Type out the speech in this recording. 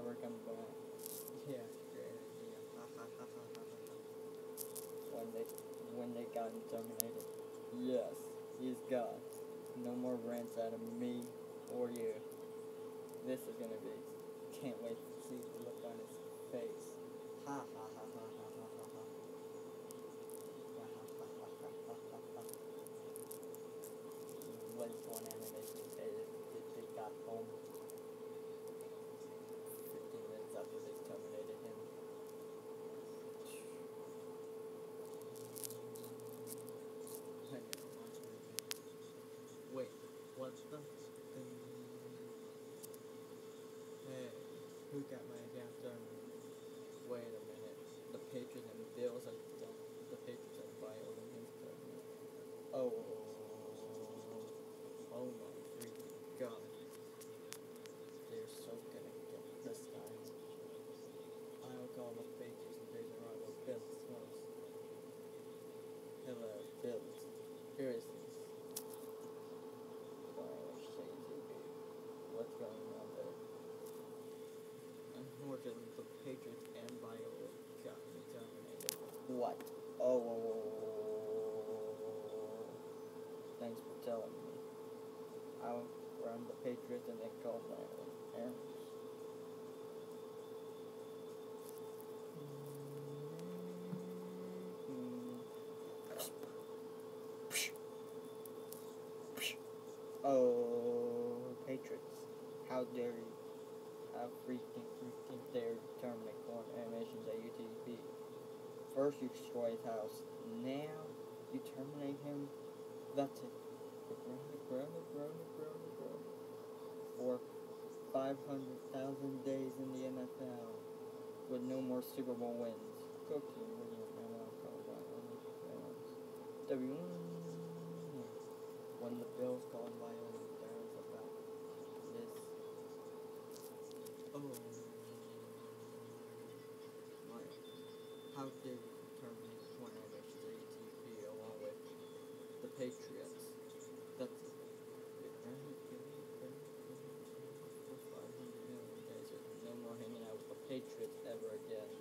never come back. Yeah, great idea. Ha ha ha ha ha ha. When they got him terminated. Yes, he's gone. No more rants out of me or you. This is gonna be. Can't wait to see the look on his face. Ha ha ha ha ha ha ha ha. Ha ha ha ha ha ha ha ha. What is one animation they got home 15 minutes after they terminated him? Wait, what the? Hey, who got my damn terminated? Wait a minute. The Patriots and Bills are the Patriots are violating his terminated. Oh my freaking god. They're so gonna get this time. I'll call the Patriots and Jason Rondo Bills most. Hello, Bills. Here is this. What's going on there? Unfortunately, the Patriots and Viola got me terminated. What? Thanks for telling me. I'll run the Patriots and they call my parents. Oh, Patriots. How dare you? How freaking dare you terminate foreign animations at UTV? First you destroy his house. Now you terminate him. That's it. Grounded. For 500,000 days in the NFL. With no more Super Bowl wins. Cookie, when the Bills called violent parents about this. Oh my. How did you terminate one animation to ATP along with the Patriots? That's it. For 500 million days. No more hanging out with the Patriots ever again.